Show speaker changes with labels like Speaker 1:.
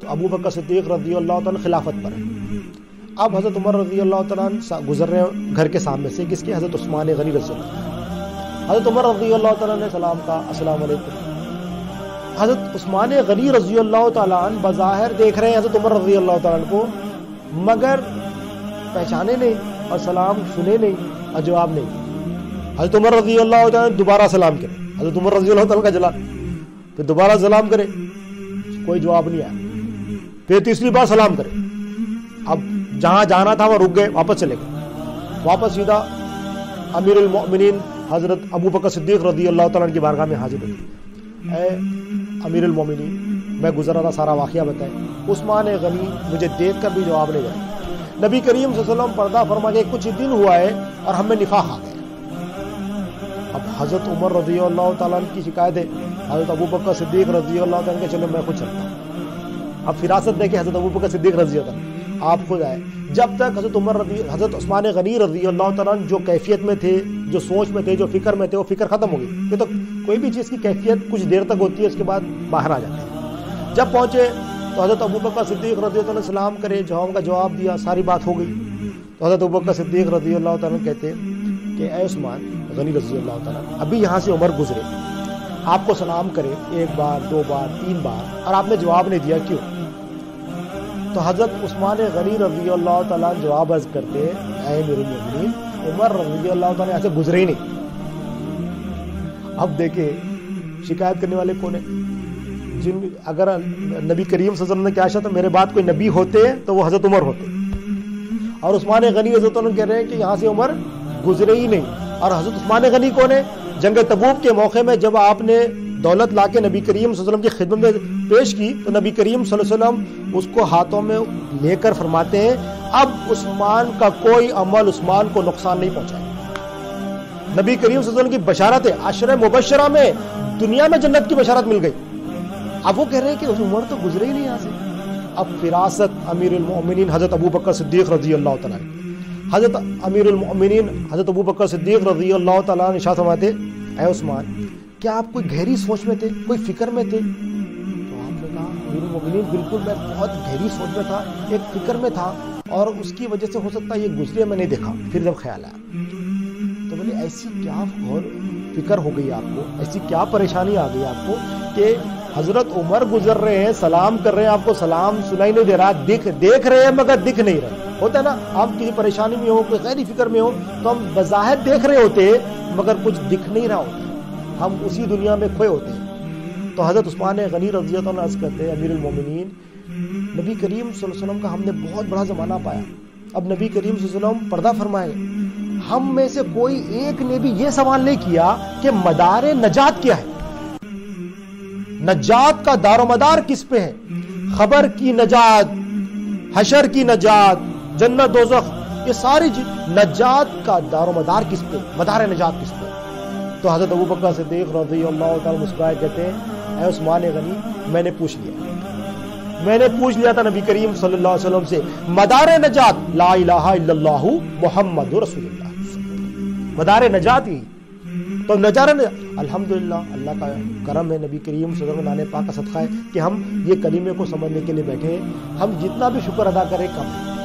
Speaker 1: ابو بکر صدیق رضی اللہ تعالیٰ خلافت پر ہے. اب حضرت عمر رضی اللہ تعالیٰ گزر رہے ہیں گھر کے سامنے سے، کس کے؟ حضرت عثمان غنی رضی اللہ عنہ. حضرت عمر رضی اللہ تعالیٰ نے سلام کہا، السلام علیکم. حضرت عثمان غنی رضی اللہ تعالیٰ عنہ بظاہر دیکھ رہے ہیں حضرت عمر رضی اللہ تعالیٰ عنہ کو، مگر پہچانے نہیں اور سلام سنے نہیں اور جواب نہیں. حضرت عمر رضی اللہ تعالیٰ دوبارہ سلام کرے، حضرت عمر رضی اللہ تعالیٰ کا جلا، پھر دوبارہ سلام کرے، کوئی جواب نہیں آیا. پھر تیسری بار سلام کرے. اب جہاں جانا تھا وہ رک گئے، واپس چلے گئے. واپس سیدھا امیر المؤمنین حضرت ابو بکر صدیق رضی اللہ تعالیٰ عنہ کی بارگاہ میں حاضر ہوئے. اے امیر المؤمنین، میں گزر رہا تھا، سارا واقعہ بتائیں. عثمان غنی مجھے دیکھ کر بھی جواب نہیں دیا. نبی کریم صلی اللہ علیہ وسلم پردہ فرما کے کچھ دن ہوا ہے اور ہم میں نفاق آ گیا. اب حضرت عمر رضی اللہ تعالیٰ عنہ کی شکایت ہے، حضرت ابو بکر صدیق رضی اللہ تعالیٰ عنہ کے چلو میں خود چلتا ہوں. اب فراست دیکھے حضرت ابو بکر صدیق رضی اللہ عنہ، آپ خود آئے. جب تک حضرت عثمان غنی رضی اللہ تعالیٰ عنہ جو کیفیت میں تھے، جو سوچ میں تھے، جو فکر میں تھے، وہ فکر ختم ہو گئی. یہ تو کوئی بھی چیز کی کیفیت کچھ دیر تک ہوتی ہے، اس کے بعد باہر آ جاتے ہیں. جب پہنچے تو حضرت ابو بکر صدیق رضی اللہ عنہ سلام کرے، جواب کا جواب دیا، ساری بات ہو گئی. تو حضرت ابو بکر صدیق رضی اللہ تعالیٰ عنہ کہتے کہ اے عثمان غنی رضی اللہ تعالیٰ عنہ، ابھی یہاں سے عمر گزرے، آپ کو سلام کرے 1 بار 2 بار 3 بار اور آپ نے جواب نہیں دیا، کیوں؟ تو حضرت عثمان غنی رضی اللہ تعالیٰ جواب عرض کرتے، اے امیر المؤمنین، عمر رضی اللہ تعالیٰ ایسے گزرے ہی نہیں. اب دیکھیں شکایت کرنے والے کون ہیں؟ اگر نبی کریم صلی اللہ علیہ وسلم نے کیا شاید میرے بعد کوئی نبی ہوتے تو وہ حضرت عمر ہوتے، اور عثمان غنی رضی اللہ عنہ کہہ رہے ہیں کہ یہاں سے عمر گزرے ہی نہیں. اور حضرت عثمان غنی کون ہے؟ جنگ تبوک کے موقع میں جب آپ نے دولت لا کے نبی کریم صلی اللہ علیہ وسلم کی خدمت میں پیش کی تو نبی کریم صلی اللہ علیہ وسلم اس کو ہاتھوں میں لے کر فرماتے ہیں اب عثمان کا کوئی عمل عثمان کو نقصان نہیں پہنچائے. نبی کریم صلی اللہ علیہ وسلم کی بشارت ہے، عشر مبشرہ میں دنیا میں جنت کی بشارت مل گئی. اب وہ کہہ رہے ہیں کہ عمر تو گزرے ہی نہیں یہاں سے. اب فراست امیر المؤمنین حضرت ابو بکر صدیق رضی اللہ تعالیٰ عنہ، حضرت امیر المؤمنین حضرت ابو بکر صدیق رضی اللہ تعالیٰ عنہ ارشاد فرماتے، اے عثمان کیا آپ کوئی گہری سوچ میں تھے، کوئی فکر میں تھے؟ تو آپ نے کہا امیر المؤمنین بالکل میں بہت گہری سوچ میں تھا، ایک فکر میں تھا، اور اس کی وجہ سے ہو سکتا ہے یہ گزرے میں نہیں دیکھا. پھر جب خیال آیا تو بولے ایسی کیا فکر ہو گئی آپ کو، ایسی کیا پریشانی آ گئی آپ کو کہ حضرت عمر گزر رہے ہیں، سلام کر رہے ہیں، آپ کو سلام سنائی نہیں دے رہا، دیکھ رہے ہیں مگر دکھ نہیں رہے. ہوتا ہے نا، آپ کسی پریشانی میں ہو، کوئی غیری فکر میں ہو تو ہم بظاہر دیکھ رہے ہوتے مگر کچھ دکھ نہیں رہا ہوتا، ہم اسی دنیا میں کھوئے ہوتے ہیں. تو حضرت عثمان غنی رضی اللہ عنہ عرض کرتے ہیں، امیر المومنین نبی کریم صلی اللہ علیہ وسلم کا ہم نے بہت بڑا زمانہ پایا. اب نبی کریم صلی اللہ علیہ وسلم پردہ فرمائے، ہم میں سے کوئی ایک نے بھی یہ سوال نہیں کیا کہ مدار نجات کیا ہے، نجات کا دار و مدار کس پہ ہے، خبر کی نجات، حشر کی نجات، جنت دوزخ، یہ ساری نجات کا دار و مدار کس پہ، مدار نجات کس پہ؟ تو حضرت ابو بکر صدیق رضی اللہ تعالیٰ مسکرائے کہتے ہیں، اے عثمان غنی میں نے پوچھ لیا تھا نبی کریم صلی اللہ علیہ وسلم سے، مدار نجات لا الہ الا اللہ محمد رسول اللہ، مدار نجات ہی تو الحمدللہ اللہ کا کرم ہے، نبی کریم صلی اللہ علیہ وسلم نانے پاک کا صدقہ ہے کہ ہم یہ کلمے کو سمجھنے کے لیے بیٹھے ہیں. ہم جتنا بھی شکر ادا کریں کم ہے.